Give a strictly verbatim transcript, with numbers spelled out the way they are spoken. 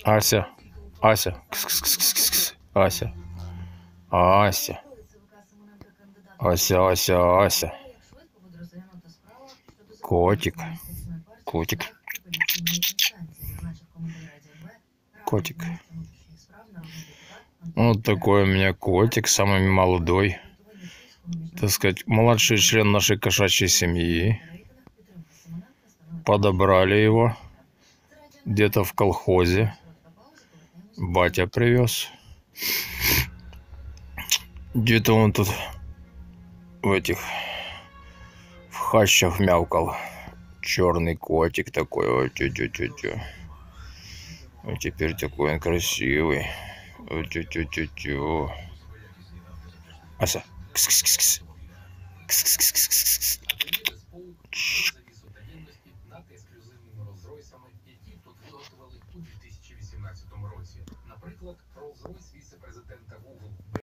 Ася, Ася, кс-кс-кс-кс-кс. Ася, Ася, Ася, Ася, Ася. Котик, котик, котик. Вот такой у меня котик, самый молодой, так сказать, младший член нашей кошачьей семьи. Подобрали его где-то в колхозе. Батя привез. Где-то он тут в этих в хащах мяукал. Черный котик такой. Ой, тю-тю-тю-тю. И теперь такой он красивый. Ой, тю-тю-тю-тю. Ася. Кс-кс-кс-кс. Кс-кс-кс-кс-кс.